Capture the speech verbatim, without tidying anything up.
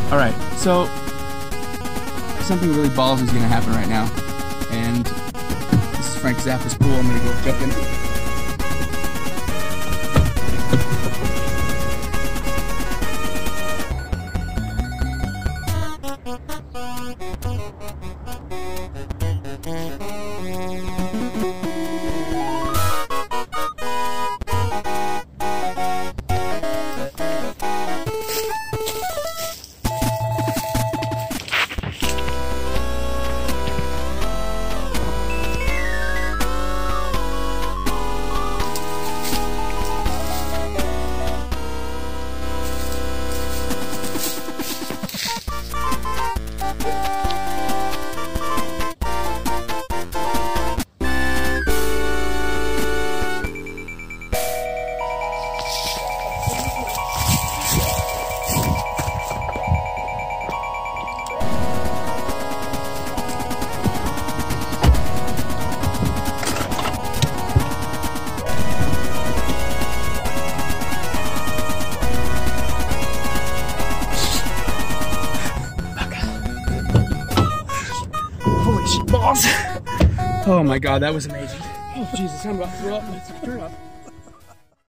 All right, so something really ballsy is gonna happen right now, and this is Frank Zappa's pool. I'm gonna go jump in. Holy shit balls! Oh my god, that was amazing. Oh Jesus, I'm about to throw up. Let's turn up.